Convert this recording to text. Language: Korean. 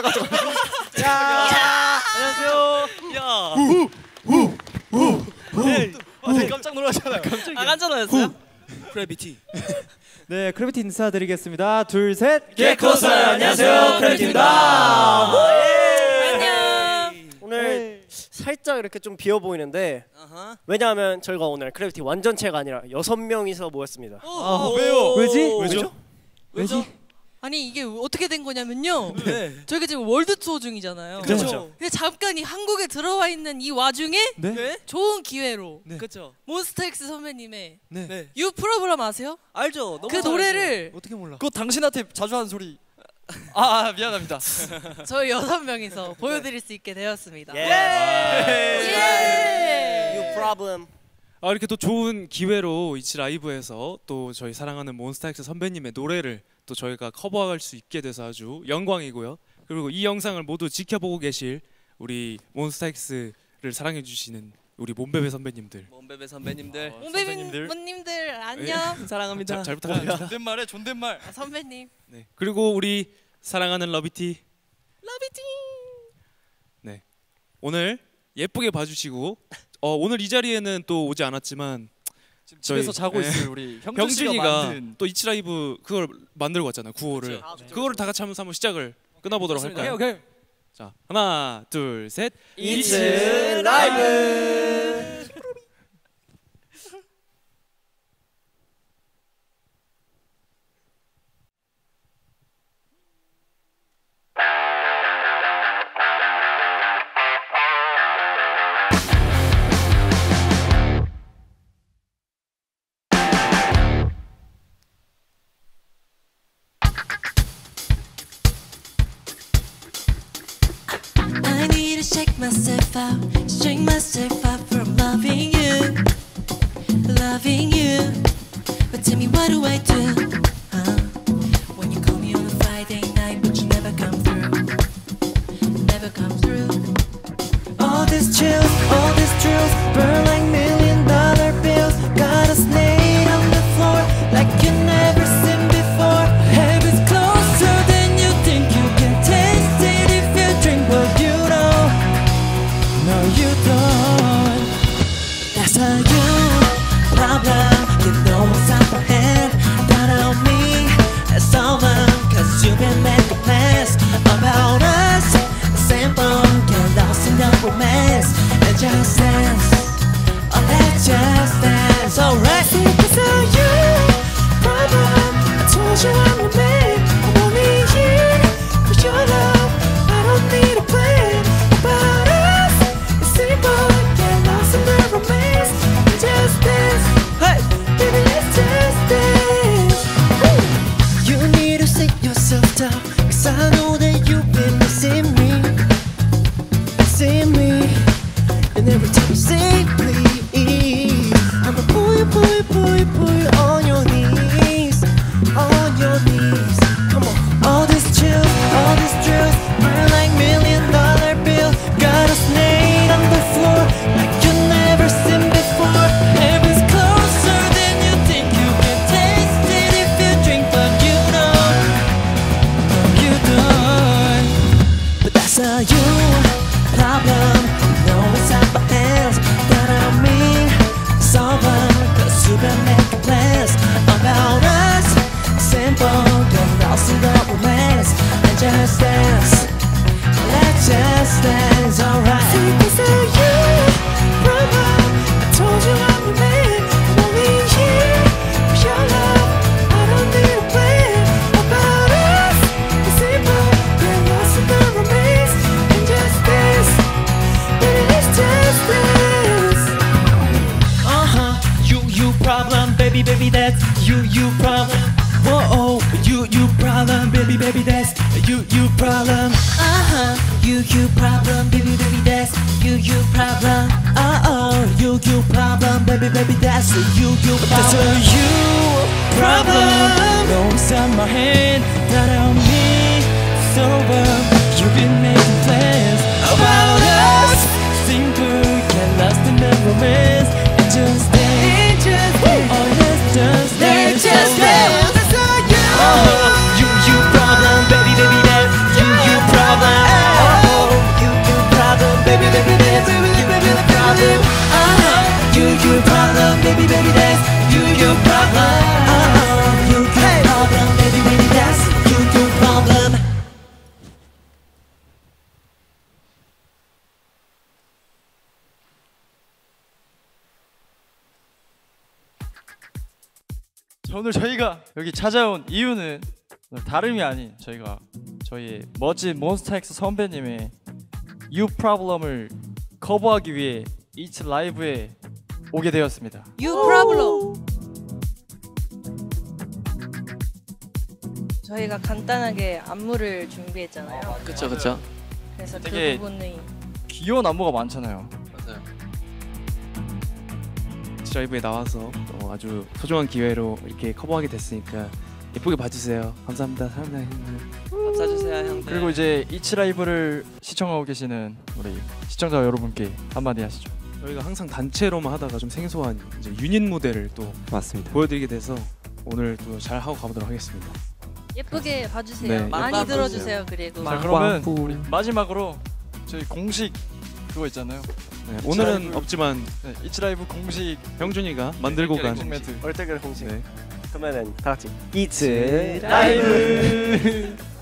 야, 안녕하세요. 야. 네, 깜짝 놀라잖아요. 깜짝 놀랐어요? 크래비티. 네, 크래비티 인사드리겠습니다. 둘, 셋. 개코설 안녕하세요. 크래비티입니다. 안녕. 오늘 살짝 이렇게 좀 비어 보이는데 왜냐하면 저희가 오늘 크래비티 완전체가 아니라 6명이서 모였습니다. 왜요? 왜지? 왜죠? 아니 이게 어떻게 된 거냐면요. 네. 저희가 지금 월드 투어 중이잖아요. 그렇죠. 근데 잠깐 이 한국에 들어와 있는 이 와중에 네? 좋은 기회로 그렇죠. 몬스타엑스 선배님의 네. 유 프로그램 아세요? 알죠. 너무 그 노래를 어떻게 몰라? 그거 당신한테 자주 하는 소리. 미안합니다. 저희 6명이서 보여드릴 수 있게 되었습니다. You problem. 이렇게 또 좋은 기회로 이치 라이브에서 또 저희 사랑하는 몬스타엑스 선배님의 노래를 또 저희가 커버할 수 있게 돼서 아주 영광이고요. 그리고 이 영상을 모두 지켜보고 계실 우리 몬스타엑스를 사랑해 주시는 우리 몬베베 선배님들, 몬베베 선배님들, 선배님들 안녕. 사랑합니다. 잘 부탁드립니다. 존댓말해, 존댓말. 선배님. 네. 그리고 우리 사랑하는 러비티. 네. 오늘 예쁘게 봐주시고 오늘 이 자리에는 또 오지 않았지만 지금 집에서 자고 있을 우리 병준이가 또 이치 라이브 그걸 만들고 왔잖아요. 9호를. 그거를 다 같이 하면서 한번 시작을 끊어보도록 할까요? 오케이. 자, 하나, 둘, 셋. 이츠 라이브. I need to shake myself out, shake myself out from loving you. But tell me what do I do? When you call me on a Friday night, but you never come through. All these chills, burn like $1,000,000 bills. Got us laid on the floor like you never seen before. Heaven's closer than you think. You can taste it if you drink, but you don't. No, you don't. That's a you problem. You know what's up ahead. That on me, it's over. Cause you've been making plans about us. Simple, get lost in the romance. And just dance. Oh, let's just dance. Alright. It's a you problem. I told you I'm your man. I'm only here for your love. I don't need a plan about us. It's simple, get lost in the romance. And just dance. Hey, baby, let's just dance. Woo. You need to sit yourself down. Cause I know that you've been missing me. And every time you say please, I'ma pull you on your knees. Come on. All these chills, burn like $1,000,000 bills. Got us laid on the floor like you never seen before. Heaven's closer than you think. You can taste it if you drink, but you don't. No, you don't. But that's a you problem. No, it's out my hands. That I mean, it's over. Cause you've been making plans about us. Simple, get lost in the romance. And just dance. Let's just dance, alright. See, it's a you problem. I told you I'm your man. I'm only here for your love. I don't need a plan about us. It's simple, get lost in the romance. And just dance. Let's just dance. You problem, baby, that's you problem. Whoa, you problem, baby, that's you problem. You problem, baby, that's you problem. You problem, baby, that's you problem. That's a you problem. No, it's on my hand, not on me. It's over. You've been making plans about us. Simple, get lost in the romance. And just dance. Oh, let's just dance. That's all you. You problem, baby, that's you problem. problem. You problem, baby, baby, that's you problem. You problem, baby, baby, that's you problem. 자, 오늘 저희가 여기 찾아온 이유는 다름이 아닌 저희의 멋진 몬스타엑스 선배님의 You Problem을 커버하기 위해 이츠 라이브에 오게 되었습니다. You problem. 저희가 간단하게 안무를 준비했잖아요. 그쵸 그쵸. 그래서 되게 그 부분이 귀여운 안무가 많잖아요. 맞아요. 이츠 라이브에 나와서 또 아주 소중한 기회로 이렇게 커버하게 됐으니까 예쁘게 봐주세요. 감사합니다. 사랑합니다 형들. 감사주세요 형들. 그리고 이제 이츠 라이브를 시청하고 계시는 우리 시청자 여러분께 한마디 하시죠. 저희가 항상 단체로만 하다가 좀 생소한 이제 유닛 무대를 또 맞습니다. 보여드리게 돼서 오늘 또 잘 하고 가보도록 하겠습니다. 예쁘게 봐주세요. 네, 많이 예쁘게 들어주세요. 그리고 자 그러면 우리 마지막으로 저희 공식 그거 있잖아요. 네, 오늘은 라이브. 없지만 네, 이츠 라이브 공식 형준이가 만들고 간 멘트. 얼떨결에 공식. 네. 그러면은 다 같이 이츠 라이브.